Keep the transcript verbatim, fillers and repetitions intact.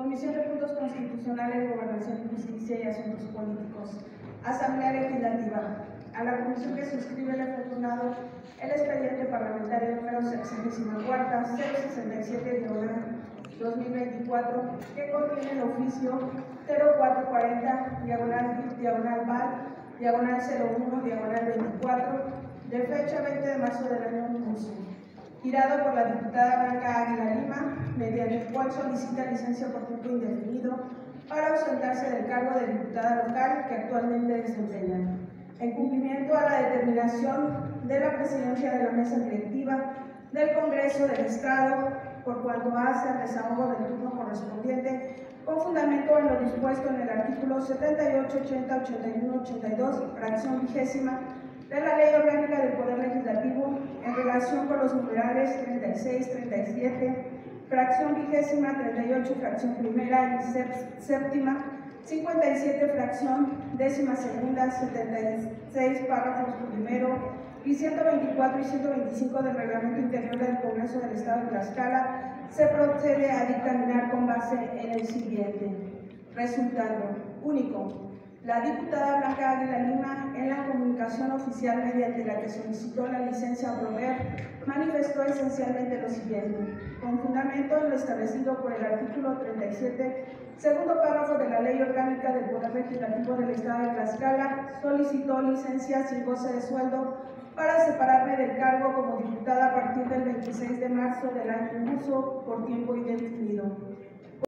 Comisión de Puntos Constitucionales, Gobernación y Justicia y Asuntos Políticos. Asamblea Legislativa. A la comisión que suscribe le fue turnado el expediente parlamentario número sesenta y cuatro, cero sesenta y siete, dos mil veinticuatro, que contiene el oficio cero cuatro cuarenta, diagonal, diagonal val, diagonal cero uno, diagonal veinticuatro, de fecha veinte de marzo del año en curso, girado por la diputada Blanca Águila Lima, mediante el cual solicita licencia por tiempo indefinido para ausentarse del cargo de diputada local que actualmente desempeña, en cumplimiento a la determinación de la presidencia de la mesa directiva del Congreso del Estado, por cuanto hace al desahogo del turno correspondiente, con fundamento en lo dispuesto en el artículo setenta y ocho, ochenta, ochenta y uno, ochenta y dos, fracción vigésima de la Ley Orgánica del Poder Legislativo, en relación con los numerales treinta y seis, treinta y siete, fracción vigésima, treinta y ocho, fracción primera y séptima, cincuenta y siete, fracción décima segunda, setenta y seis, párrafos primero, y ciento veinticuatro y ciento veinticinco del Reglamento Interior del Congreso del Estado de Tlaxcala, se procede a dictaminar con base en el siguiente. Resultado único. La diputada Blanca Águila Lima, en la comunicación oficial mediante la que solicitó la licencia a proveer, manifestó esencialmente lo siguiente: con fundamento en lo establecido por el artículo treinta y siete, segundo párrafo de la Ley Orgánica del Poder Legislativo del Estado de Tlaxcala, solicitó licencia sin goce de sueldo para separarme del cargo como diputada a partir del veintiséis de marzo del año en curso por tiempo indefinido.